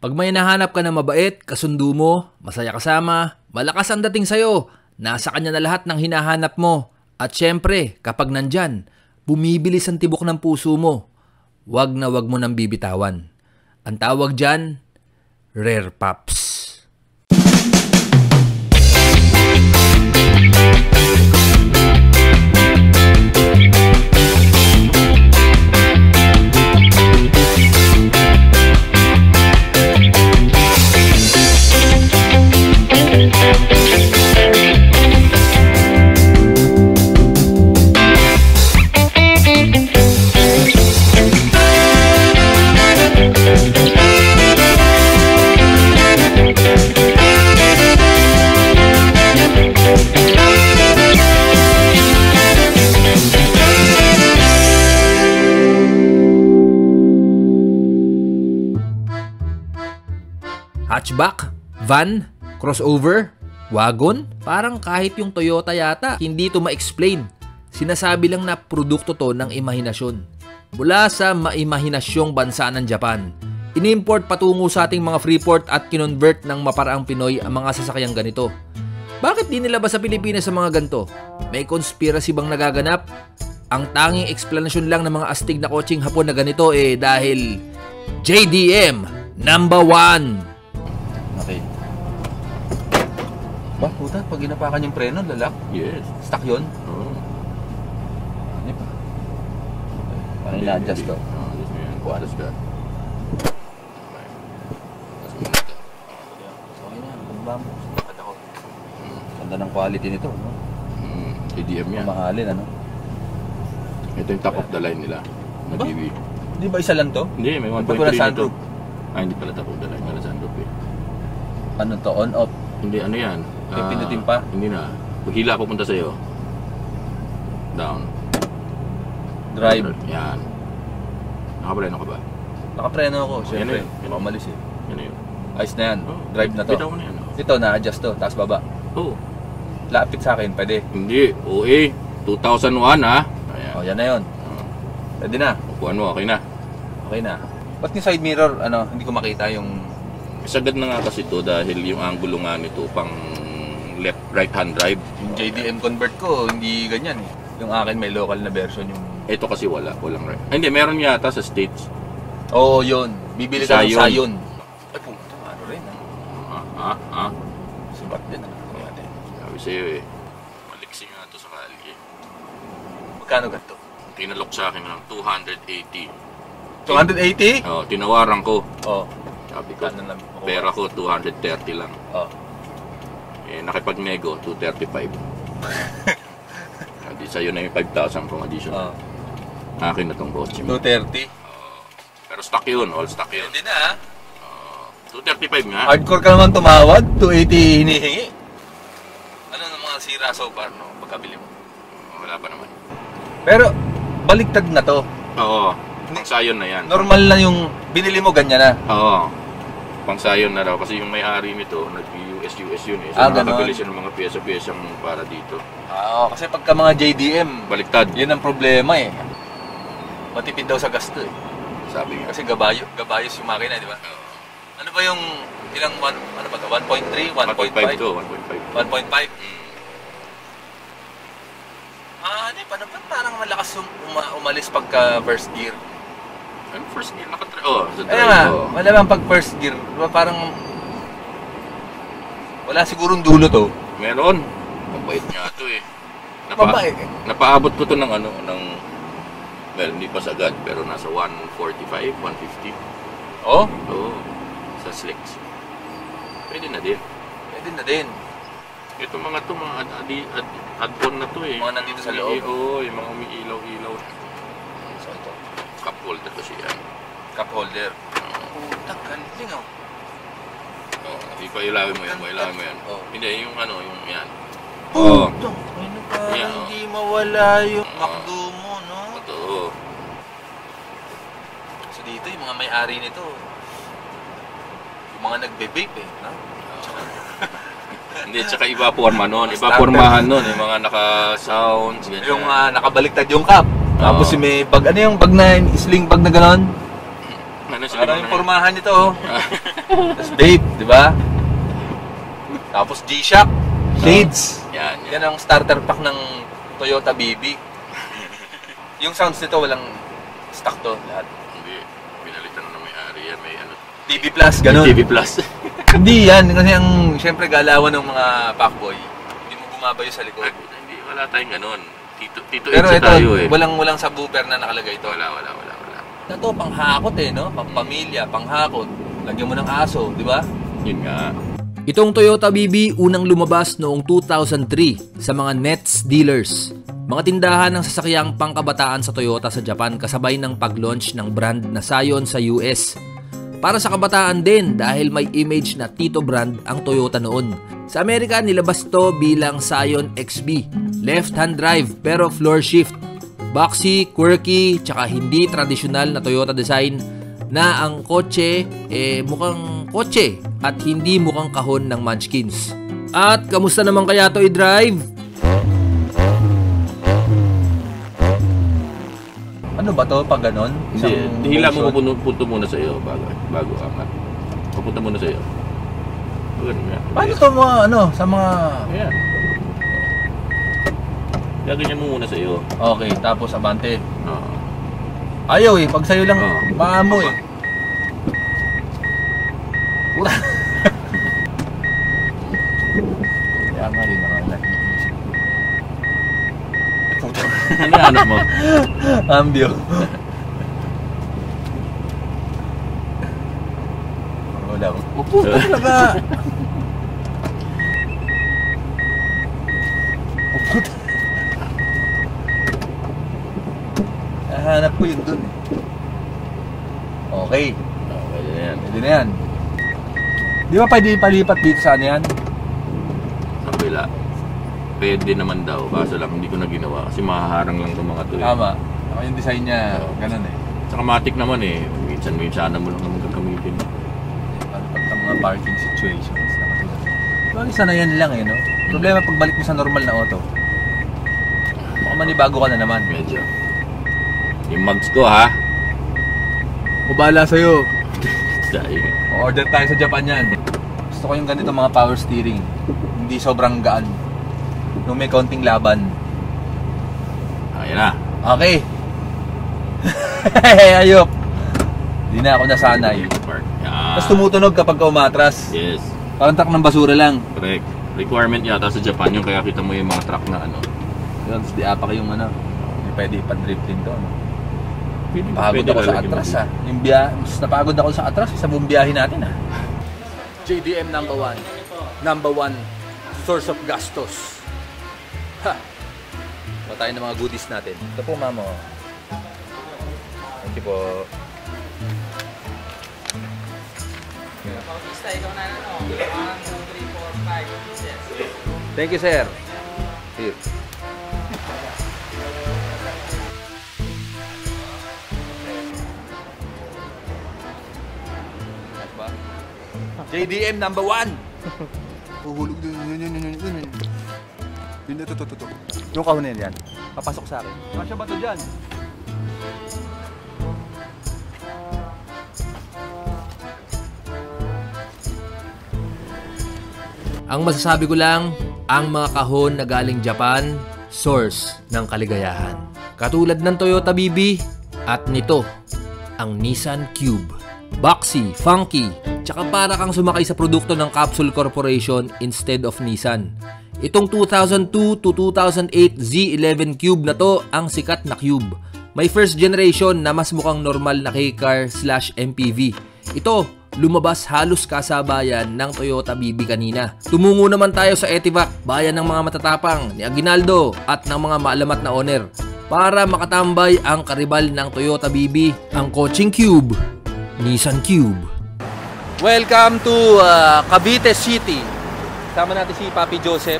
Pag may nahanap ka na mabait, kasundo mo, masaya kasama, malakas ang dating sa'yo, nasa kanya na lahat ng hinahanap mo. At syempre, kapag nandyan, bumibilis ang tibok ng puso mo. Wag na wag mo nang bibitawan. Ang tawag dyan, Rare Pops. Hatchback, van, crossover, wagon, parang kahit yung Toyota yata, hindi to ma-explain. Sinasabi lang na produkto to ng imahinasyon. Mula sa maimahinasyong bansa ng Japan, inimport patungo sa ating mga Freeport at kinonvert ng maparaang Pinoy ang mga sasakyang ganito. Bakit di nilabas sa Pilipinas sa mga ganito? May conspiracy bang nagaganap? Ang tanging explanation lang ng mga astig na kotseng Hapon na ganito dahil JDM number 1. Okay. Ba, puta, pag ginapakan yung preno, lalak? Yes. Stuck yun? Oo. Ano pa? Paano ina-adjust to? Yes, man. Adjust ka. Okay na, pagbam. Bakit ako? Ganda ng quality nito, no? ADM yan. Mamahalin, ano? Ito yung top of the line nila. Na Ba? TV. Di ba isa lang to? Hindi, may 1.3 wala nito. sunroof? Hindi pala top of the line. Wala sunroof eh. Ano to? On-off? Hindi, ano yan? Pinutin pa? Hindi na. Paghila pupunta sa'yo. Down. Drive? Yan. Nakapreno ka ba? Nakapreno ako, syempre. Yan na yun. Mamalis eh. Yan na yun. Ayos na yan. Oh, Drive na to. bitaw mo na yan. Ito, na-adjust to. Taas baba. Oo. Lapit sa akin, pwede. Hindi. OA. 2001 ha. Ayan. O, yan na yun. Pwede na. Upuan mo. Okay na. Okay na. Ba't yung side mirror, ano, hindi ko makita yung... Sagad na nga kasi to dahil yung angulo nga nito pang left right hand drive. Yung JDM convert ko, hindi ganyan eh. Yung akin may local na version yung... Ito kasi walang right. Ay, hindi, meron yata sa States. Oo, yun. Bibili ka ng Scion. Scion. Ay, pumunta ano rin ah. Sibat din ah. Sabi sa'yo eh. Maliksi nga to sa kali eh. Magkano ganito? Tinalok sa akin ng 280. 280? Oo, tinawaran ko. Oo. Sabi ko, Kano lang? pera ko 230 lang. Oo. Eh, nakipag-nego, 235. Hindi sa'yo na yung 5,000 pang additional. Akin na tong kotse mo. 230? Pero stock yun, all stock yun. Hindi na ah. 235 nga. Hardcore ka naman tumawad, 280 hinihingi. Ano ng mga sira so far, no? Pagkabili mo. Wala pa naman. Pero, baliktad na to. Oo, pang sayon na yan. Normal na yung binili mo, ganyan na. Oo, pang sayon na raw. Kasi yung may-ari nito, nag-US yun eh. So nakakabili siya ng mga pyesa-pyesang para dito. Kasi pagka mga JDM, Baliktad. yun ang problema eh. Matipid daw sa gasto eh. Sabi nga. Kasi gabayos yung makina, di ba? Ano ba yung ilang, ano ba ito? 1.3? 1.5? 1.5 to, 1.5. 1.5? Ano eh, paano ba parang malakas umalis pagka first gear? Ano first gear? Sa drive. Kaya nga, malamang pag first gear, diba, parang wala sigurong dulo to. Meron. Mabait nga to eh. Mabait? Napaabot ko to ng ano, well, hindi pa sagad, pero nasa 145, 150. Oh? Oo. Sa slicks. Pwede na din. Pwede na din. Ito mga to, mga add-on na to eh. Mga nandito sa loob. Oo, yung mga umiilaw-ilaw. So ito. Cup holder kasi yan. Cup holder. Putang galing oh. Oo, hindi pa ilawin mo yan, ilawin mo yan. Oh. Hindi, yung ano, yung yan. Oo. Ano pa, Yeah, hindi mawala yung McDo mo, no? Totoo. So dito, yung mga may-ari nito, yung mga nagbe-vape eh, no? Hindi, tsaka iba pormahan nun, yung mga naka-sounds, ganyan. Yung nakabaliktad yung cup. Tapos may bag, ano yung bag na, sling bag na gano'n? Ano Parang yung formahan nito, oh. Tapos vape, di ba? Tapos G-Shock, shades. Yan ang starter pack ng Toyota BB. Yung sounds nito walang stock to lahat. Hindi, pinalitan na may-ari yan, may ano. TV Plus, ganun. TV Plus. Hindi yan, kasi ang siyempre galawan ng mga packboy. Hindi mo bumabayo sa likod. Hindi, wala tayong ganun. Tito Pero ito, tayo eh. walang subwoofer na nakalagay ito. Wala. Ito, panghakot eh, no? Pangpamilya, panghakot. Lagyan mo ng aso, di ba? Yun nga. Itong Toyota BB unang lumabas noong 2003 sa mga NETS dealers. Mga tindahan ng sasakyang pangkabataan sa Toyota sa Japan kasabay ng pag-launch ng brand na Scion sa US. Para sa kabataan din dahil may image na Tito brand ang Toyota noon. Sa Amerika nilabas to bilang Scion XB. Left-hand drive pero floor shift. Boxy, quirky, tsaka hindi tradisyonal na Toyota design na ang kotse mukhang kotse at hindi mukhang kahon ng Munchkins. At kamusta naman kaya to i-drive? Ano ba to pag ganon? Hindi, hila mo punto muna sa iyo bago angat. Pupunta muna sa iyo. Ganun nga. Paano to mga sa mga... Ayan. Gaganyan mo muna sa iyo. Okay, tapos abante. Oo. Ayaw eh, pag sa'yo lang, maamo eh. Pura. Kaya nga rin naman nag-iisip. Ano yung hanap mo? Ambio. Wala mo. Upo, talaga. Upo. Hanap ko yun dun eh. Okay. Pwede na yan. Pwede na yan. Di ba pwede palipat dito sa ano yan? Sa kabila. Pwede naman daw. Kaso lang hindi ko na ginawa. Kasi mahaharang lang itong mga to. Tama. Yung design niya, ganun eh. Saka matik naman eh. Minsan mo lang naman gagamitin. Pagka mga parking situations na katulad. Bali sana yan lang eh, no? Problema pagbalik mo sa normal na auto. Baka manibago ka na naman. Medyo. Yung mugs ko ha. Mabala sa'yo. Dahil. Order tayo sa Japan yan. Gusto ko yung ganito mga power steering. Hindi sobrang gaan. Nung may konting laban. Ayan na. Okay. Ayop. Hindi na ako nasanay. Tapos tumutunog kapag umatras. Yes. Parang truck ng basura lang. Correct. Requirement yata sa Japan yung kaya kita mo yung mga truck na ano. Yun, tapos di apak yung ano. Hindi pwede ipan-drifting to. Ano? Pagod Pwede ako sa lalagyan atras mo. Yung mas napagod ako sa atras sa buong biyahe natin JDM number 1. Number 1 source of gastos. Ha! Ba tayo ng mga goodies natin. Ito po, mamo. Thank you po. Thank you, sir. Here. JDM number 1. Huhulog din. Yun, ito. Yung kahon na yan. Papasok sa akin. Masya ba ito dyan? Ang masasabi ko lang, ang mga kahon na galing Japan, source ng kaligayahan. Katulad ng Toyota BB at nito, ang Nissan Cube. Boxy, funky, tsaka para kang sumakay sa produkto ng Capsule Corporation instead of Nissan. Itong 2002 to 2008 Z11 Cube na to ang sikat na Cube. May first generation na mas mukhang normal na K-Car/MPV. Ito, lumabas halos kasabayan ng Toyota BB kanina. Tumungo naman tayo sa Etivac, bayan ng mga matatapang ni Aguinaldo at ng mga maalamat na owner para makatambay ang karibal ng Toyota BB, ang kotseng Cube, Nissan Cube. Welcome to Cavite City. Sama natin si Papi Joseph.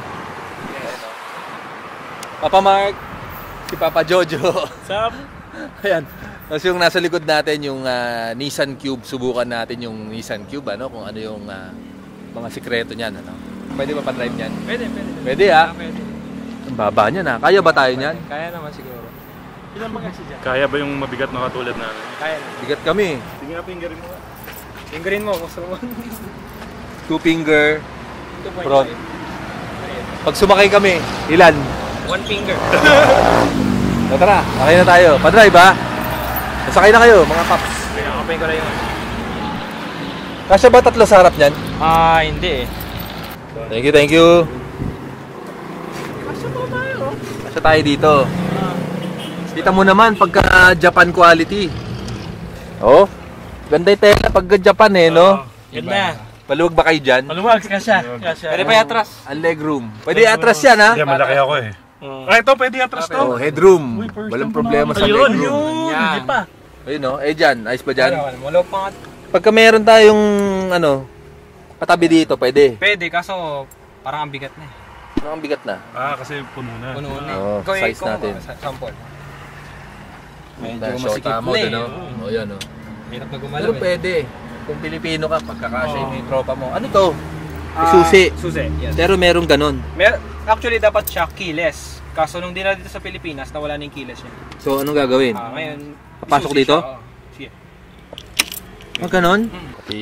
Papa Mark, si Papa Jojo. Sup? Ayan. Tapos yung nasa likod natin yung Nissan Cube. Subukan natin yung Nissan Cube, ano, kung ano yung mga sikreto niyan, ano. Pwede ba pa-drive niyan? Pwede. Pwede, ha? Pwede. Ang baba niyan, ha? Kaya ba tayo niyan? Kaya naman siguro. Ilan mga kasi dyan? Kaya ba yung mabigat na katulad namin? Kaya na. Bigat kami. Sige nga, fingerin mo nga. Fingerin mo, gusto mo. 2 finger. 2.5. Front. Pag sumakay kami, ilan? 1 finger. O tara, sakay na tayo. Pa-drive ha? Nasakay na kayo, mga paps. Pinakapin ko na yung... Kasya ba 3 sa harap niyan? Hindi eh. Thank you, thank you. Kasya tayo dito. Kita mo naman pagka Japan quality. Oh, ganda yung tela pagka Japan eh, no? Ganda. Paluwag ba kayo dyan? Maluwag, kasya. Pwede pa atras. Ang legroom. Pwede atras yan ha? Hindi, malaki ako eh. Ito, pwede atras to. Oh, headroom. Walang problema sa legroom. Hindi pa. Ayun no, dyan, ayos ba dyan? Wala pa nga. Pagka meron tayong, katabi dito, pwede. Pwede, kaso parang ang bigat na eh. Ano ang bigat na? Kasi puno na. Puno na eh. Oh, size natin. Sample. Medyo Short masikip tamo na eh. din, no? O yan, no? Hirap na gumalaw Pero eh. pwede. Kung Pilipino ka, pagkakasya yung may tropa mo. Ano to? Susi. Susi, yes. Pero merong ganun. Actually, dapat siya keyless. Kaso nung dinala dito sa Pilipinas, nawala na yung keyless niya. So, anong gagawin? Ngayon, Papasok susi dito? siya, oo. Sige. Ganun? Pati,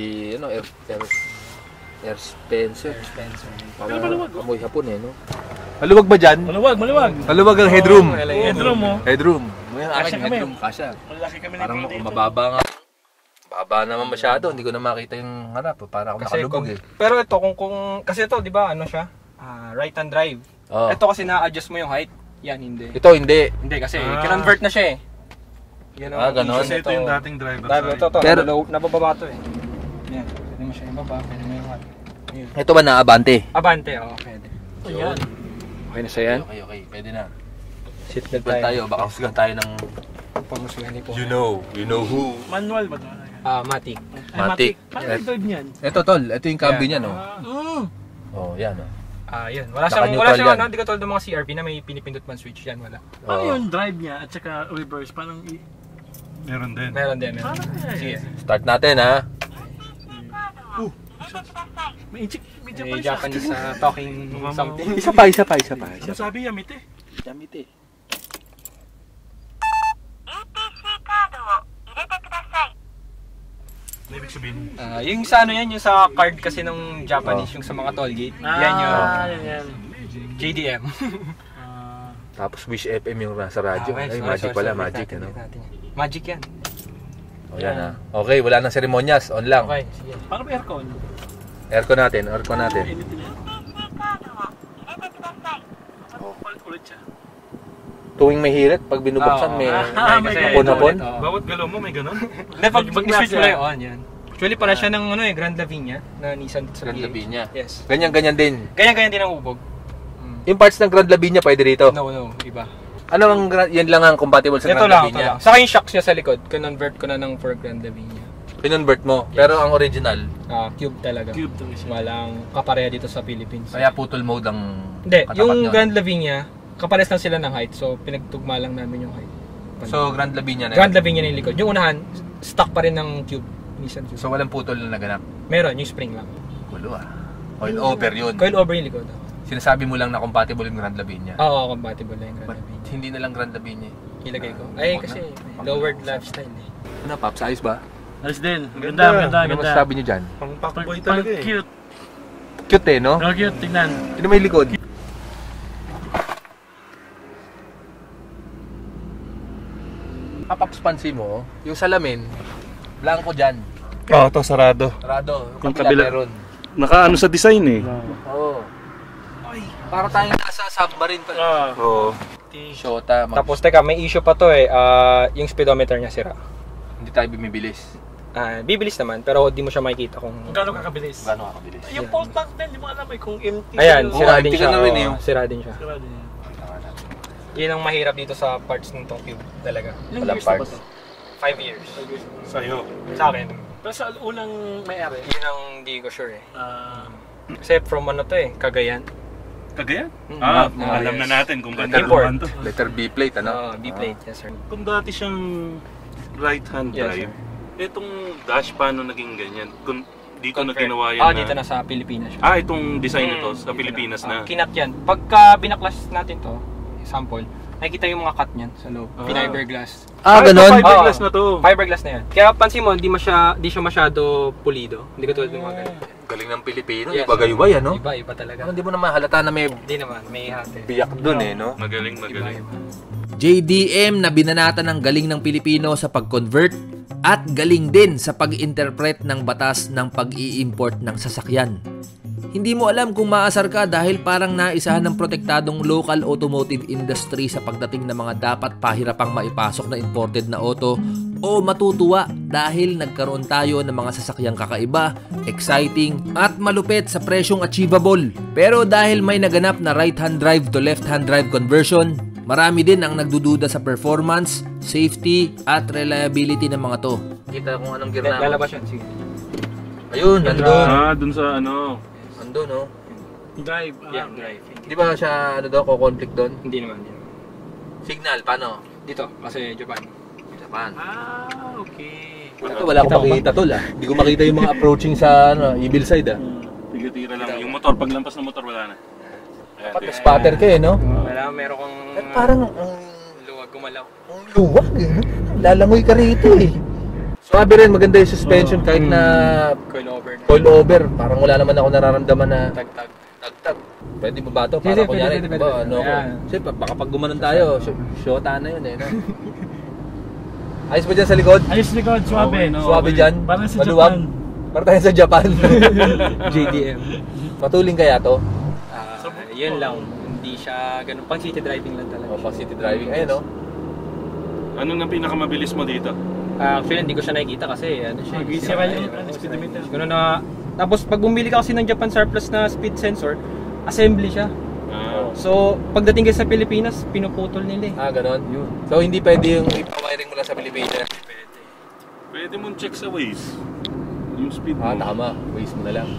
Air Spencer. Parang amoy hapon eh, no? Maluwag ba dyan? Maluwag. Maluwag ang headroom. Headroom mo. Headroom. May Kasya aking kami. headroom, kasya. Malaki kami Parang dito. mababa nga. Mababa naman masyado. Hindi ko na makita yung harap. Para ako nakalubog eh. Pero ito, kasi ito, di ba, ano siya? Right hand drive. Oh. Ito kasi na-adjust mo yung height. Yan, hindi. Ito, hindi. Hindi, kasi kinonvert na siya eh. Yan ang Ganon. Kasi ito yung dating driver. Ito, Pero- nabababa to eh. Yan, pwede mo siya ibaba, pwede mo yung height. Ito ba na-abante? Abante, oo, pwede. Ayan. Okay na siya yan? Okay. Pwede na. Seatbelt Bal tayo. Baka husgan tayo ng... Pangmusuhan po. You know who. Manual ba ito? Matic. Matic. Paano yung drive niyan? Ito, tol. Ito yung cambio niya, no? Mm. Oh, yan, no? Yun. Wala Saka siyang, neutral yan. hindi ka tulad ng mga CRV na may pinipindot man switch yan, wala. Paano Oh. yung drive niya at saka reverse? Paano Meron din. Meron din. Sige. Start natin, ha? May May Japanese talking something. Isa pa. Ano sabi? Yamite. Yamite. Ano ibig sabihin? Yung sa ano yan, yung sa card kasi ng Japanese, yung sa mga toll gate. Yan yung yan. JDM. Tapos Wish FM yung nasa radyo. Well, Ay, sorry, magic sorry, pala, sorry, magic, natin, ano? natin. Magic yan. O, yan, ha? Okay, wala nang seremonyas. On lang. Okay, sige. Paano ba aircon? Aircon natin. Init niya. Ulit siya. Tuwing may hirit, pag binubuksan, may kasi hapon-hapon. oo. Bawat galaw mo may ganun? Hindi, pag switch mo lang yun, yan. Actually, pala siya ng Grand Lavinia na Nissan sa Grand Lavinia. Yes. Ganyan-ganyan din. Ganyan-ganyan din ang ubog. Yung parts ng Grand Lavinia, pwede rito. No, iba. Ano ang, yan lang ang compatible sa Ito Grand lang, Lavinia? Saka yung shocks niya sa likod, convert ko na ng for Grand Lavinia. Pinonvert mo. Pero ang original, Cube talaga. Cube talaga siya. Walang kapareha dito sa Philippines. kaya putol mode ang Hindi, katapat yung nun. Grand Lavinia, kapares lang sila ng height. So, pinagtugma lang namin yung height. So, Grand Lavinia na Grand Lavinia na yung likod. Yung unahan, stock pa rin ng Cube. Nissan Cube. So, walang putol na naganap. Meron, yung spring lang. Gulo ah. Coil over yun. Coil over yung likod. Sinasabi mo lang na compatible yung Grand Lavinia. Oo, compatible na yung Grand But Lavinia. hindi na lang Grand Lavinia. Ilagay ko. Ay, kasi lowered lifestyle eh. Ano, Paps? Ayos ba? Ayos din. Ganda. Ano masasabi niyo dyan? Pang fuckboy Pang talaga eh. cute. Cute eh, no? No, cute. Tignan. Ano may likod? Paps, pansin mo, yung salamin, blanco dyan. Oo, ito sarado. Sarado. Yung kabila. Meron. Nakaano sa design eh. Oo. Para tayong nasa submarine pa. Oo. Shota, Tapos teka, may issue pa to eh. Yung speedometer niya sira. hindi tayo bumibilis. Bibilis naman, pero di mo siya makikita kung... Gano'n kakabilis? Gano'n kakabilis? Yung pulse tank din, hindi mo alam eh kung empty. Ayan, Oo, sira empty din ka siya. na rin eh. Oo, sira din siya. Sira din yan. Yun ang mahirap dito sa parts ng tong Cube talaga. Ilang Walang years na ba parts. to? 5 years. Sa'yo. Sa akin. Pero sa unang may-ari, Yun ang hindi ko sure eh. Kasi from ano to eh, Cagayan. Kagayan? Alam na yes. natin kung Import. ganda naman to. Letter B plate, ano? B-plate, yes sir. Kung dati siyang right-hand Yes, drive, itong dash paano naging ganyan? Kung dito na Convert. ginawa yan Dito na sa Pilipinas siya. itong design nito sa Dito Pilipinas na. Kinat yan. Pagka binaklas natin to, sample, nakikita yung mga cut niyan sa loob. Fiberglass. Ganon? Fiberglass na to. Fiberglass na yan. Kaya pansin mo, di siya masyado pulido. Hindi ko tulad ng mga ganito. Galing ng Pilipino, Yes, iba-gaybay, ano? Iba talaga. Hindi mo na mahalata na may Hindi naman, may hati. biyak dun no? Magaling. JDM na binanatan ng galing ng Pilipino sa pag-convert at galing din sa pag-interpret ng batas ng pag-i-import ng sasakyan. Hindi mo alam kung maasar ka dahil parang naisahan ng protektadong local automotive industry sa pagdating ng mga dapat pahirapang maipasok na imported na auto o matutuwa dahil nagkaroon tayo ng mga sasakyang kakaiba, exciting at malupit sa presyong achievable. Pero dahil may naganap na right-hand drive to left-hand drive conversion, marami din ang nagdududa sa performance, safety at reliability ng mga to. Kita kung anong gear na. Lalabas yan, sige. Ayun, nandun. Dun sa ano. Nandun, no? Drive. Yeah, drive. Di ba siya, ko-conflict doon? Hindi naman. Signal, paano? Dito, kasi Japan. Japan. Okay. Ito, wala akong makita tol Hindi ko makita yung mga approaching sa evil side Tira lang. Yung motor, paglampas ng motor, wala na. Dapat spotter ka no? Wala, meron kang Parang luwag gumalaw. ang luwag Lalangoy ka rito Swabe rin, maganda yung suspension kahit na coil over. Parang wala naman ako nararamdaman na tag-tag. Pwede mo ba ito? Para kunyari, pwede. ano ako. Kasi baka pag gumanon tayo, shota na yun no? Ayos ba dyan sa likod? Ayos likod, suabe. Okay, no? Suwabe dyan? Parang sa Maluwag? Japan. Parang tayo sa Japan. JDM. Matuling kaya to? Yun lang. Hindi siya ganun. Pang city driving lang talaga. O, pang city driving. Ayun, no? Ano na pinakamabilis mo dito? Actually, hindi ko siya nakikita kasi ano siya. Mag-isira yung speedometer. Ganun na. Tapos pag bumili ka kasi ng Japan surplus na speed sensor, assembly siya. So, pagdating ka sa Pilipinas, pinuputol nila Ganon? So, hindi pwede yung ipa-wiring mo lang sa Pilipinas? Pwede mong check sa Waze. Yung speed mo. Tama. Waste mo na lang.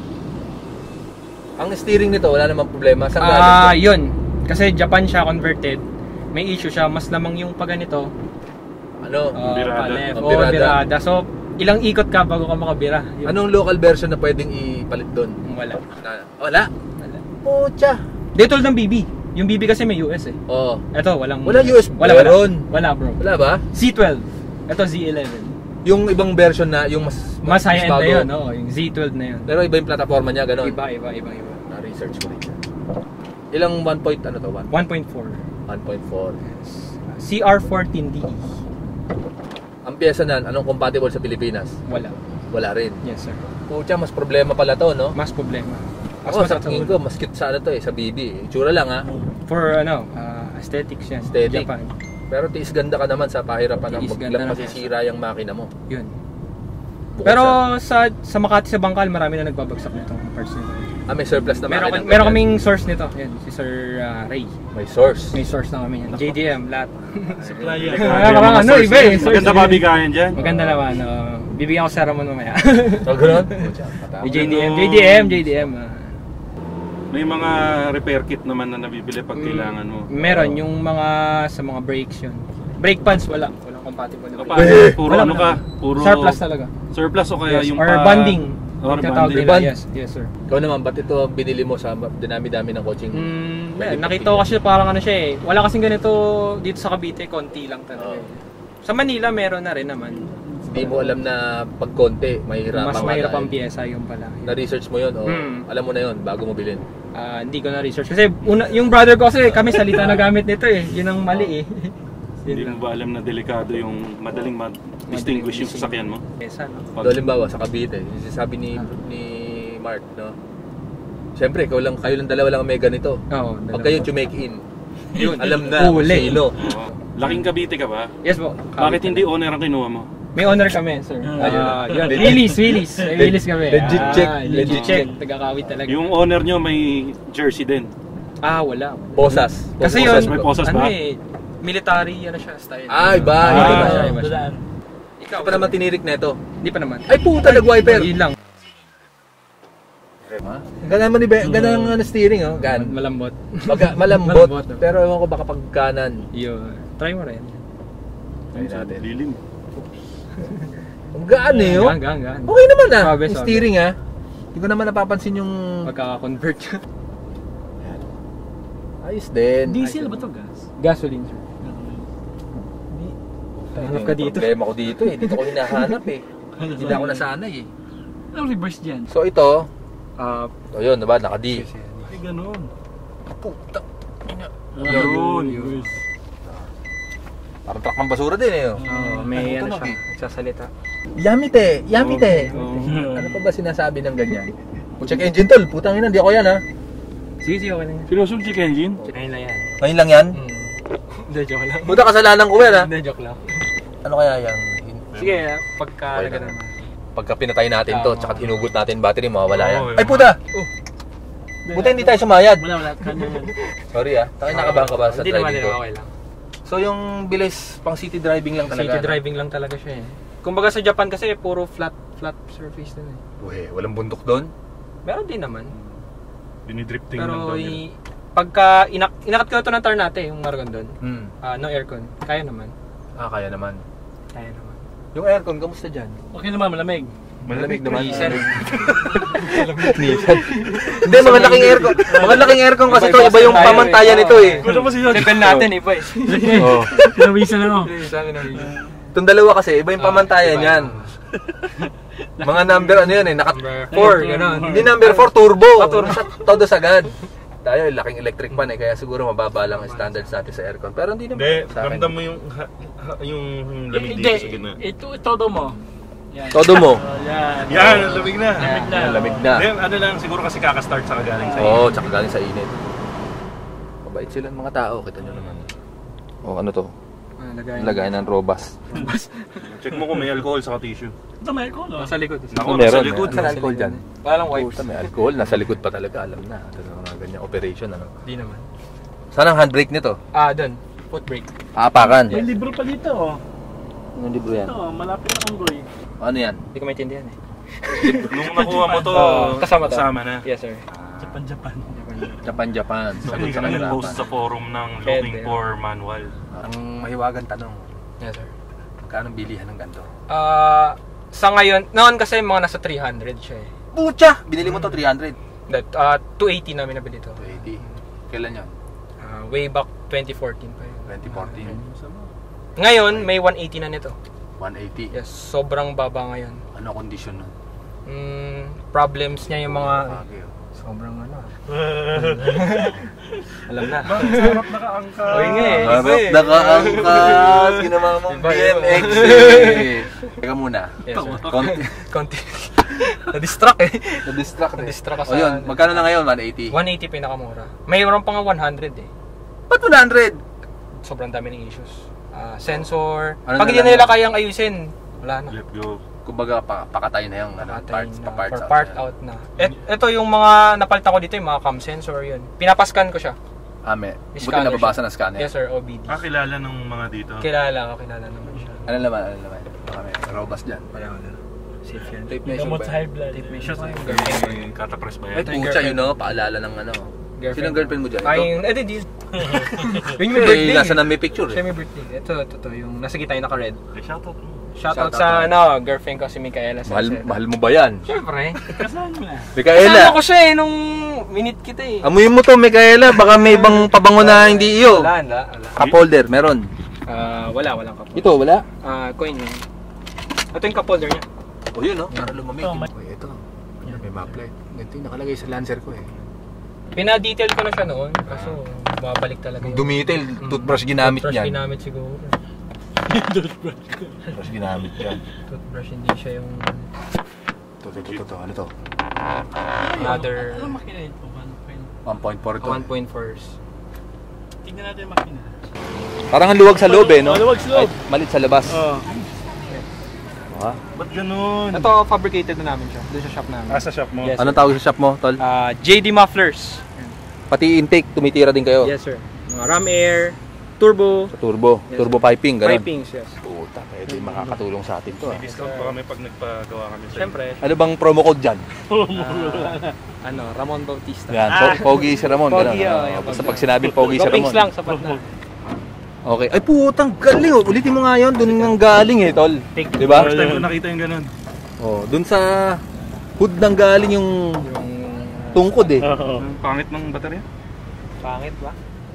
Ang steering nito, wala namang problema. Saan galing? Yun. Kasi Japan siya converted. May issue siya. Mas lamang yung pag ganito. Ano? Birada. Birada. So, ilang ikot ka bago ka makabira. Yun. Anong local version na pwedeng ipalit doon? Wala. Wala? Pucha! Dito ng BB. Yung BB kasi may US Oo. Ito, walang US meron. Wala bro. Wala ba? Z12. Ito Z11. Yung ibang version na, yung Mas high-end na bago. yun, yung Z12 na yun. Pero iba yung plataforma niya, gano'n? Iba. Na-research ko rin. Ilang 1 point, ano to? 1.4. 1.4. CR14DE. Ang pyesa na, anong compatible sa Pilipinas? Wala. Wala rin. Yes, sir. Pucha, mas problema pala to, no? Mas problema. Ako, sa tingin ko, mas cute sa ano to sa BB. Itsura lang, For aesthetics yan. Aesthetic. Japan. Pero tiis ganda ka naman sa pahirapan ng Tiis ganda biglang na. masisira yung makina mo. Yun. Bukod Pero sa- sa Makati sa Bangkal, marami na nagbabagsak nitong parts nito. may surplus na makina. Meron kaming source nito. Yan, si Sir Ray. May source. May source na kami yan. JDM, lahat. Supplier. Ano, iba eh. Maganda ba bigayan dyan? Maganda naman. Bibigyan ko sa Ramon mamaya. So, gano'n? Pucha, patama. JDM. May mga repair kit naman na nabibili pag kailangan mo. Meron yung mga sa mga brakes yun. Brake pads wala. Walang compatible na Paano? Puro Wala ano na. ka? Puro Surplus talaga. Surplus o kaya Yes, yung or bonding. Or Tinatawag bonding. nila. Bond? Yes, sir. Ikaw naman, ba't ito ang binili mo sa dinami-dami ng coaching? Nakita ko kasi parang ano siya eh. Wala kasing ganito dito sa Cavite, konti lang talaga. Sa Manila meron na rin naman. Hindi mo alam na pag konti, mahirap Mas mahirap ang pyesa yung pala. Na-research mo yun, o alam mo na yun, bago mo bilhin. Hindi ko na research kasi yung brother ko kasi kami salita na gamit nito eh. Yun ang mali eh. Hindi mo ba alam na delikado yung madaling ma-distinguish yung sasakyan mo? Pyesa, no? So, halimbawa, sa Cavite, yung sinasabi ni Mark, no? Siyempre, kayo lang dalawa lang ang may ganito. Oo. Pag kayo make in, Yun. alam na kung Huli. sino. Oo. Laking Cavite ka ba? Yes po. Bakit hindi owner ang kinuha mo? May honor kami, sir. Ayun. Willis. May Willis kami. Legit check. Legit check. Tagakawit talaga. Yung owner nyo may jersey din. Wala. Posas. Kasi Posas yun, may posas ano ba? eh, military, ano siya, style. Iba. Iba siya. Ikaw pa naman tinirik na ito. Hindi pa naman. Ay puta, nag-wiper. Yun lang. Gana man gana ang steering, oh. Gan. Malambot. Malambot. Malambot, no? Pero ewan ko baka pag kanan. Yun. Try mo rin. Try natin. Lilim. Ang gaan eh, oh. Gaan. Okay naman Sabi. Yung steering, Hindi ko naman napapansin yung... Pagka-convert. Ayos din. Diesel ba to gas? Gasoline, sir. Hanap ka dito. Problema ko dito eh. Dito ko hinahanap eh. Hindi na ako nasanay eh. Anong reverse dyan? So ito, Ah, yun, diba? Naka-D. Ay, ganun. Puta. Yun. Reverse. Parang truck ng basura din eh. may Tunog ano siya, eh. nagsasalita. Yamite! Yamite! Ano pa ba sinasabi ng ganyan? Kung check engine tol, putang ina, hindi ako yan ha. Sige, okay na yan. Sinusog check engine? Ayun na yan. Ngayon lang yan? Hindi, joke lang. Puta, kasalanan ko yan ha. Hindi, joke lang. Ano kaya yan? Sige, pagka Okay naman. lang. Pagka pinatay natin to, tsaka hinugot natin battery, mawawala yan. Oo, Ay yung puta! Buti hindi tayo sumayad. Wala. Kanya yan. Sorry ah, tayo nakabahan ka ba sa Hindi naman, driving ko? okay lang. So yung bilis, pang city driving lang talaga. City driving lang talaga siya eh. Kumbaga sa Japan kasi puro flat surface din eh. Uwe, walang bundok doon. Meron din naman. Dinidrifting lang Pero daw nila. pagka inakat ko ito ng Ternate, yung Margon doon. No aircon. Kaya naman. Kaya naman. Kaya naman. Yung aircon, kamusta dyan? Okay naman, malamig. Malamig naman. Nissan. Nissan. Hindi, mga laking aircon. Mga laking aircon kasi to, iba yung pamantayan nito eh. Kulo mo si Level natin iba eh. Oh. Pinawisan ako. Sabi na Itong dalawa kasi, iba yung pamantayan yan. Mga number ano yan eh, naka number 4, gano'n. Hindi number 4, turbo. Todo sagad. Tayo, laking electric pan eh, kaya siguro mababa lang ang standards natin sa aircon. Pero hindi naman. Hindi, sa akin. ramdam mo yung lamig dito sa gitna. Ito todo mo. Yan. Todo mo. Yan. Yan, lamig na. Lamig na. Lamig na. Hindi, ano lang, siguro kasi kakastart sa kagaling sa Oo, tsaka galing sa init. Mabait sila ng mga tao, kita nyo naman. Oh, ano to? Lagayan ng robas. Check mo kung may alcohol sa tissue. Ito may alcohol, oh. Sa likod. Ako, Meron, nasa likod. Saan alcohol dyan? Wala lang wipes. Puta, may alcohol. Nasa likod pa talaga, alam na. Ito mga ganyang operation, ano? Hindi naman. Saan ang handbrake nito? Doon. Foot brake. Aapakan. May libro pa dito, oh. Anong libro yan? Ito, malapit na Anggoy. Ano yan? Hindi ko maintindihan eh. Nung nakuha mo to, Kasama na. Yes, sir. Japan. Japan. Sabi ka nag-post sa forum ng looking for manual. Ang mahiwagan tanong, Yes, sir. magkano bilihan ng ganito? Sa ngayon, noon kasi mga nasa 300 siya eh. Pucha! Binili mo to 300. 280 namin nabili to. 280. Kailan yun? Way back 2014 pa yun. 2014. Ngayon, may 180 na nito. 180. Yes, sobrang baba ngayon. Ano condition nun? Problems niya yung mga... Bagay, oh. Sobrang ano. Alam na. Sarap nakaangka. Oy nga eh. Harap nakaangkas. Ginawa mong Iba, BMX eh. Teka muna. Yes, sir. Konti. Na-distract eh. Na-distract eh. Na-distract ka O sa... yun, magkano na ngayon? 180? 180 pinakamura. Mayroon pa nga 100 eh. Ba't 100? Sobrang dami ng issues. Sensor. Ano Pag na hindi lang nila yan? kayang ayusin, wala na. Let go. Kumbaga, pakatay na yung ano, Patay parts, na. pa-parts For part out na. Ito yung mga napalitan ko dito, yung mga cam sensor yun. Pinapascan ko siya. Buti Scanner nababasa siya. ng scanner. Yes sir, OBD. Kilala ng mga dito. Kilala naman siya. Ano naman? Baka may robust dyan. Wala. Safe yan. Tape measure Gamot ba? sa high blood. Tape measure. May katapress ba Ay, yan? pucha yun, no? Paalala ng ano. Sinong girlfriend mo dyan? Ito? Ay, di. Yung may Eh, birthday. nasa na may picture Siya eh. may birthday. Ito, yung nasa gitna yung naka-red. Shoutout mo. Shoutout Shoutout sa girlfriend ko si Micaela Salcedo. Mahal mo ba yan? Siyempre. Kasama mo na. Micaela! Kasama ko siya eh nung minute kita eh. Amuyin mo to, Micaela. Baka may ibang pabango na hindi iyo. Wala. Cup holder, meron. Walang kapol. Ito, wala. Coin yun. Ito yung cup holder niya. O yun, no? Para lumamig. Ito, Ito. May maplight. Ito yung nakalagay sa Lancer ko eh. Pina-detail ko na siya noon. Kaso, babalik talaga yun. Dumitel, toothbrush ginamit Toothbrush niyan. ginamit siguro. Toothbrush ginamit yan. Toothbrush, hindi siya yung Ito. Ano to? another Ano makina ito? 1.4 to. 1.4s. Tignan natin yung makina. Parang ang luwag sa loob eh, no? Luwag sa loob. Ay, malit sa labas. Oo. Ba't ganun? Ito, fabricated na namin siya. Doon sa shop namin. Sa shop mo? Yes, Anong tawag sa shop mo, tol? JD Mufflers. Pati intake, tumitira din kayo. Yes, sir. Mga ram air, turbo, Sa turbo. Yes, Turbo sir. piping, gano'n. pipings, yes. Puta, pwede makakatulong sa atin to. May discount pa kami pag nagpagawa kami sa Siyempre, Ano bang promo code dyan? Ramon Bautista. Yan, Pogi si Ramon. Pogi, Ganun. yan, Basta Pogi. pag sinabing Pogi si Toppings Ramon. lang, sapat na. Okay. Ay putang galing oh. Ulitin mo nga yun. Doon nang galing eh, tol. Di ba? First time ko nakita yung ganun. Oh, doon sa hood nang galing yung Yung tungkod eh. Oo. Ang pangit ng baterya. pangit ba?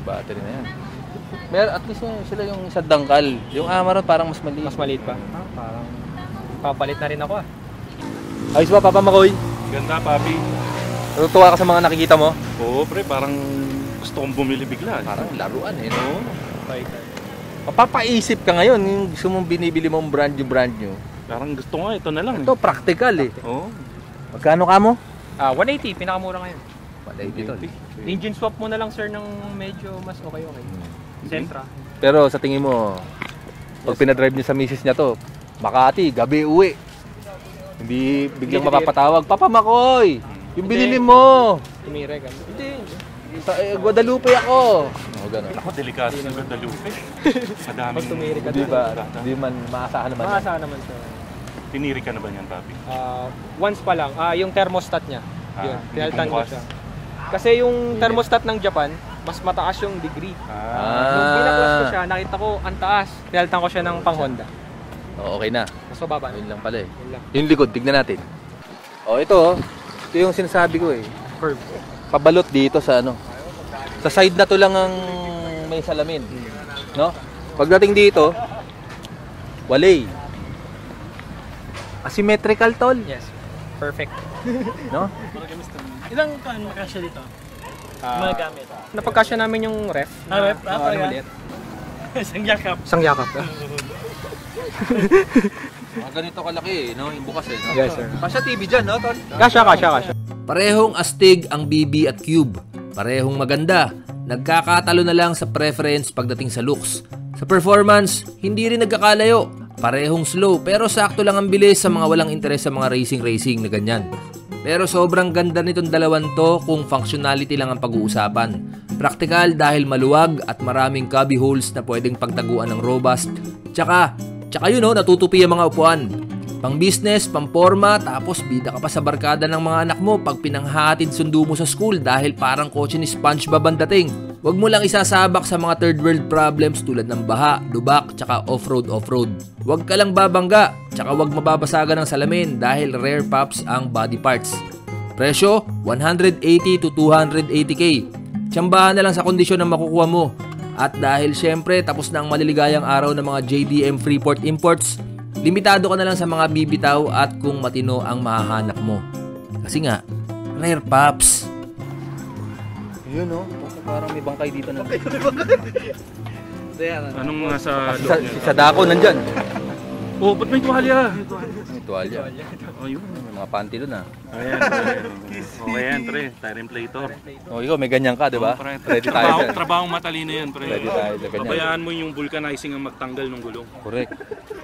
Battery na yan. At least sila yung sa dangkal. Yung Amarok parang mas maliit. Mas maliit pa. Parang papalit na rin ako ah. Ayos ba, Papa Makoy? Ganda, papi. Natutuwa ka sa mga nakikita mo? Oo, pre, parang gusto kong bumili bigla. Parang laruan eh, no? Okay. Mapapaisip ka ngayon, yung gusto mong binibili mong brand new. Parang gusto nga, ito na lang. Ito, practical eh. Oo. Magkano ka mo? 180, pinakamura ngayon. 180 tol. Engine swap mo na lang sir ng medyo mas okay. Sentra. Pero sa tingin mo, pag pinadrive niya sa misis niya to, Makati, gabi uwi. Hindi biglang mapapatawag, Papa Makoy, yung binili mo. Tumire ka. Hindi. Sa Guadalupe ako. O, gano'n. Ako, delikado ng Guadalupe. Madaming... Pag tumiri ka Di ba? Di man maasahan naman. Maasahan naman sir. Tiniri ka na ba niyan, papi? Once pa lang, yung thermostat niya. Yun, hindi pinalitan ko bumukas. siya. Kasi yung thermostat ng Japan, mas mataas yung degree. Nung pinaklas ko siya, nakita ko ang taas. Pinalitan ko siya ng pang Honda. O, okay na. Mas mababa. Yun lang pala eh. Yun lang. Yung likod, tignan natin. O, ito yung sinasabi ko eh. Curve. Pabalot dito sa ano. Sa side na to lang ang may salamin. No? Pagdating dito, walay. Asymmetrical tol. Yes. Perfect. No? Ilang kan makasya dito? Mga gamit. Napagkasya namin yung ref. Ref? Ano maliit? Isang yakap. Isang yakap. Mga ganito kalaki eh, no? Yung bukas eh. No? Yes, sir. Kasya TV dyan, no, tol? Kasya. Parehong astig ang BB at Cube. Parehong maganda. Nagkakatalo na lang sa preference pagdating sa looks. Sa performance, hindi rin nagkakalayo. Parehong slow pero sakto lang ang bilis sa mga walang interes sa mga racing na ganyan. Pero sobrang ganda nitong dalawan to kung functionality lang ang pag-uusapan. Practical dahil maluwag at maraming cubby holes na pwedeng pagtaguan ng robust. Tsaka yun o, natutupi ang mga upuan. Pang business, pang forma, tapos bida ka pa sa barkada ng mga anak mo pag pinanghatid sundo mo sa school dahil parang kotse ni SpongeBob ang dating. Huwag mo lang isasabak sa mga third world problems tulad ng baha, lubak, tsaka off-road. Huwag ka lang babangga, tsaka huwag mababasagan ng salamin dahil rare pops ang body parts. Presyo, 180 to 280k. Tsambahan na lang sa kondisyon na makukuha mo. At dahil syempre tapos na ang maliligayang araw ng mga JDM Freeport Imports, limitado ka na lang sa mga bibitaw at kung matino ang mahahanap mo. Kasi nga, rare pops. Yun no, parang may bangkay dito na. Anong mga sa Si loob niya? Sadako nandyan. Oh, ba't may tuwalya? May tuwalya. Oh, yun. May mga panty doon ah. Ayan. Okay yan, pre. Tire inflator. O ikaw, may ganyan ka, di ba? Oh, pre. Ready tayo sir. Trabahong matalino yan, pre. Ready tayo sa ganyan. Pabayaan mo yung vulcanizing ang magtanggal ng gulong. Correct.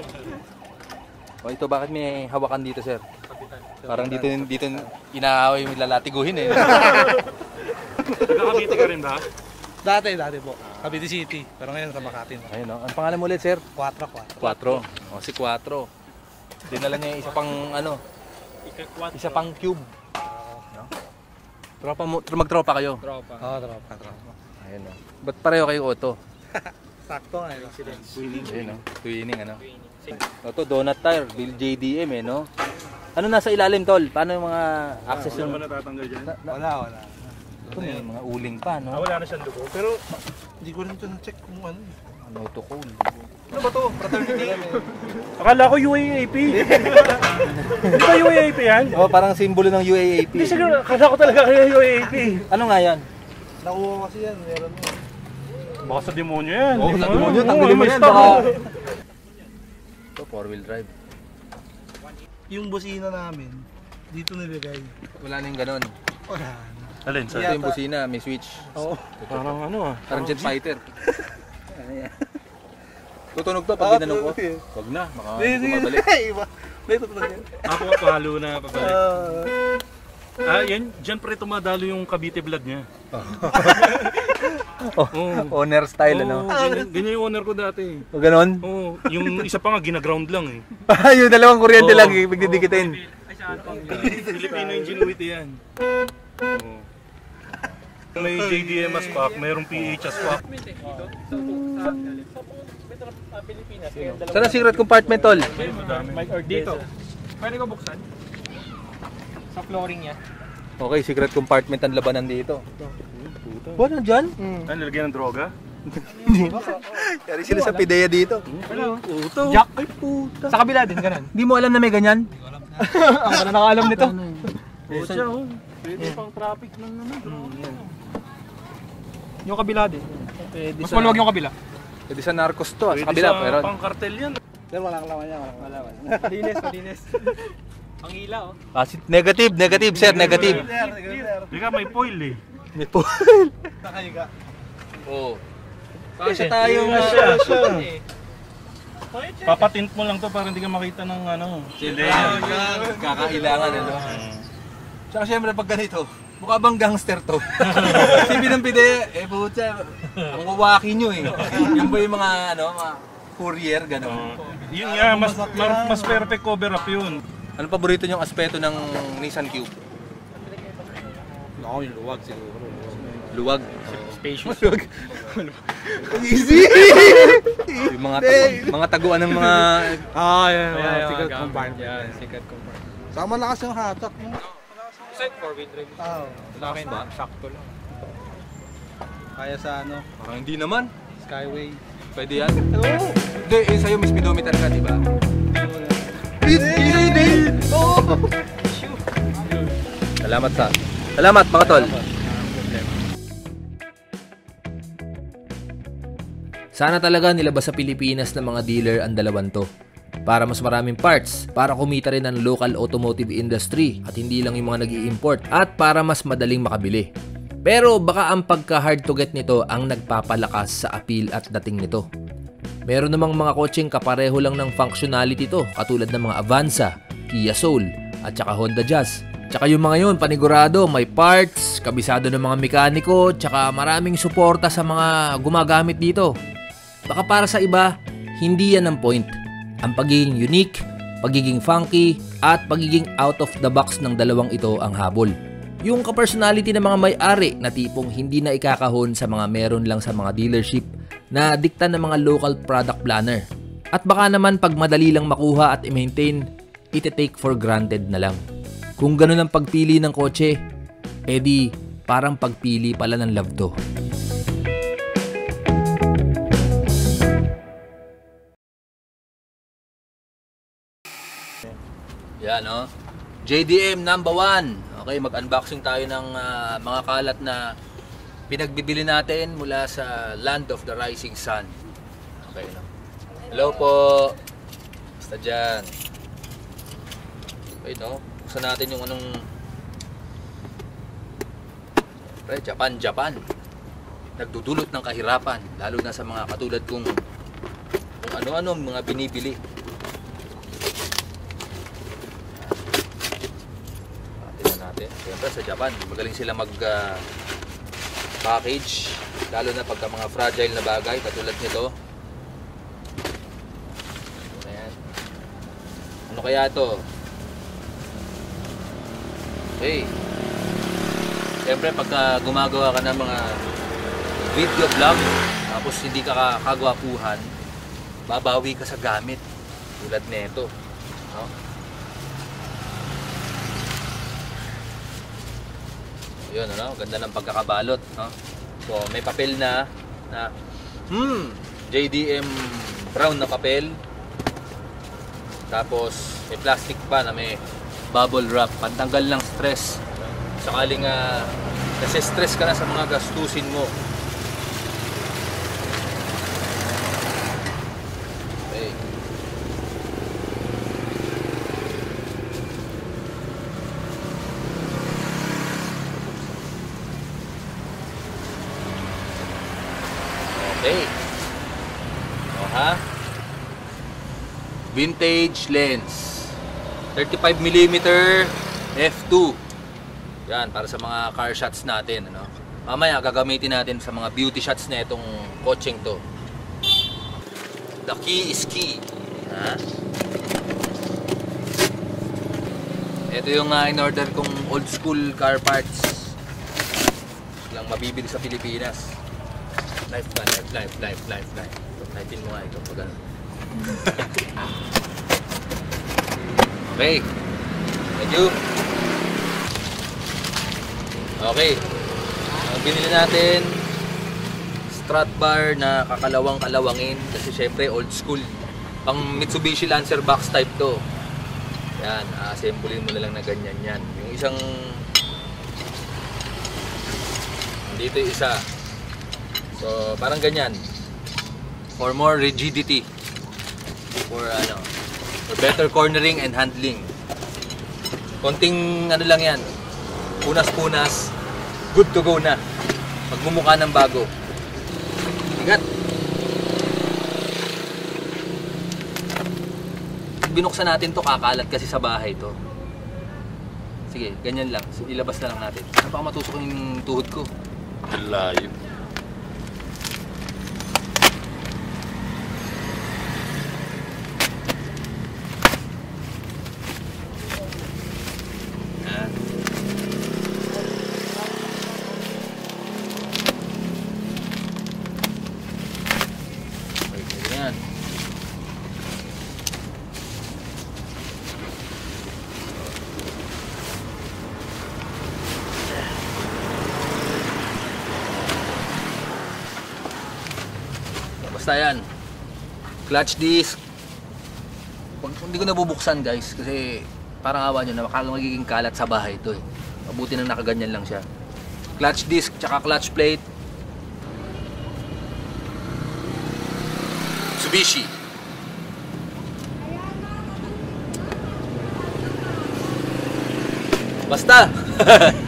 O ito, bakit may hawakan dito sir? Parang dito inaaway yung lalatiguhin eh. Nagkakabiti ka rin ba? Dati po. Cavite City. Pero ngayon sa Makati. Ayun no. Ang pangalan mo ulit sir? 4. 4. O si 4. Dinala niya yung isa pang ano, isa pang cube. No? Tropa mo, magtropa kayo. Tropa. Oo, tropa. Ayun no. Ba't pareho kayo auto? Sakto nga. Ayun no. Twinning ano. Ito donut tire, Bill JDM eh no. Ano nasa ilalim tol? Paano yung mga access Saan yung ba natatanggal dyan? Wala. ito, may mga uling pa no. Wala na siyang dugo. Pero Hindi ko rin ito na-check kung ano. Ano to cool. Ano ba to? Fraternity. akala ko UAAP. Di ba UAAP yan? Oh, parang simbolo ng UAAP. Hindi siguro, akala ko talaga kaya UAAP. Ano nga yan? Nakuha kasi yan. Meron mo. Baka sa demonyo yan. Oh, sa demonyo, Oo, tanggalin mo may yan. stock. Baka... Ito, 4-wheel drive. Yung busina namin, dito nilagay. Wala na yung ganon. Wala. Alin, Ito sa? yung busina, may switch. Oo. Parang ano ah. Parang jet fighter. Tutunog to pag ginanong ko. Wag na, baka bumabalik. Iba. Dito talaga. Ako pahalo na pabalik. Yan, dyan pre tumadalo yung Cavite blood niya. Owner style, ano? Ganyan yung owner ko dati. O ganon? Oo, yung isa pa nga ginaground lang eh. Yung dalawang kuryente lang, pagdidikitin. Filipino ingenuity yan. Oo. May JDM as pack, mayroong PH as pack. Saan ang secret compartment, tol? Dito. Pwede ko buksan? Sa flooring niya. Okay, secret compartment ang labanan dito. Puta. Ba, nandyan? Ano, nalagyan ng droga? Yari sila sa PIDEA dito. Puto. Jack. Ay, puta. Sa kabila din, ganun. Hindi mo alam na may ganyan? Ang wala nakaalam nito. Puta, oh. Pwede pang traffic ng droga. Yung kabila din. Pwede Mas maluwag yung kabila. Pwede sa narcos to, Pwede sa kabila. sa Pero pang kartel yan. Malinis. Ang ila, oh. negative, sir, negative. Di ka, may foil eh. May po. Oo. Kasi tayo Papatint mo lang to para hindi ka makita ng ano. Hindi. Kakailangan ano. Tsaka syempre pag ganito, mukha bang gangster to? Sabi ng PIDEA, puta, ang wawaki nyo eh. Yan ba yung mga mga courier, gano'n? Yun nga, mas perfect cover up yun. Anong paborito nyong aspeto ng Nissan Cube? Ako yung luwag siguro. Luwag. Spacious. Easy! Yung mga taguan ng mga... Yeah, secret compartment. Yeah, secret compartment. Sama na kasi yung hatak mo. Set 4-wheel drive. Sa akin ba? Sakto lang. Kaya sa ano, Parang hindi naman. Skyway. Pwede yan? Oo! Hindi, sa'yo may speedometer ka, di ba? Salamat mga tol. Sana talaga nilabas sa Pilipinas ng mga dealer ang dalawan to. Para mas maraming parts, para kumita rin ang local automotive industry at hindi lang yung mga nag-i-import at para mas madaling makabili. Pero baka ang pagka-hard to get nito ang nagpapalakas sa appeal at dating nito. Meron namang mga kotseng kapareho lang ng functionality to katulad ng mga Avanza, Kia Soul at saka Honda Jazz. Tsaka yung mga yun, panigurado, may parts, kabisado ng mga mekaniko, tsaka maraming suporta sa mga gumagamit dito. Baka para sa iba, hindi yan ang point. Ang pagiging unique, pagiging funky, at pagiging out of the box ng dalawang ito ang habol. Yung ka-personality ng mga may-ari na tipong hindi na ikakahon sa mga meron lang sa mga dealership na dikta ng mga local product planner. At baka naman pag madali lang makuha at i-maintain, iti-take for granted na lang. Kung ganun ang pagpili ng kotse, edi parang pagpili pala ng love to. Yan, no? JDM number 1. Okay, mag-unboxing tayo ng mga kalat na pinagbibili natin mula sa Land of the Rising Sun. Okay, no? Hello po. Basta dyan. Okay, no? Buksan natin yung anong... Japan. Nagdudulot ng kahirapan. Lalo na sa mga katulad kung ano-ano mga binibili. Siyempre sa Japan, magaling sila mag-package, lalo na pagka mga fragile na bagay katulad nito. Ayan. Ano kaya ito? Okay. Siyempre pagka gumagawa ka ng mga video vlog, tapos hindi ka kagwapuhan, babawi ka sa gamit tulad nito, no? Yun, ano? Ganda ng pagkakabalot, no? So, may papel na JDM brown na papel. Tapos, may plastic pa na may bubble wrap. Pantanggal ng stress. Sakaling nasi-stress ka na sa mga gastusin mo. Okay. Okay. Ha? Vintage lens. 35mm f2. Yan, para sa mga car shots natin, ano? Mamaya gagamitin natin sa mga beauty shots na itong kotseng to. The key is key. Ha? Ito yung in-order kong old school car parts. Lang mabibili sa Pilipinas. Life. Type-in mo nga ito pag ano. Okay. Thank you. Okay. Ang binili natin strut bar na kakalawang-kalawangin kasi syempre old school. Pang Mitsubishi Lancer box type to. Yan, assemblein mo na lang na ganyan yan. Yung isang dito yung isa. So, parang ganyan. For more rigidity. For better cornering and handling. Konting ano lang yan. Punas-punas. Good to go na. Magmumukha ng bago. Ingat. Binuksan natin to, kakalat kasi sa bahay to. Sige, ganyan lang. Ilabas na lang natin. Baka matusok yung tuhod ko. Ang layo. Yan. Okay, ganyan. Basta yan. Clutch disc. Hindi ko nabubuksan guys kasi parang awa nyo na magiging kalat sa bahay ito eh. Mabuti na nakaganyan lang siya. Clutch disc tsaka clutch plate. Mitsubishi. Basta.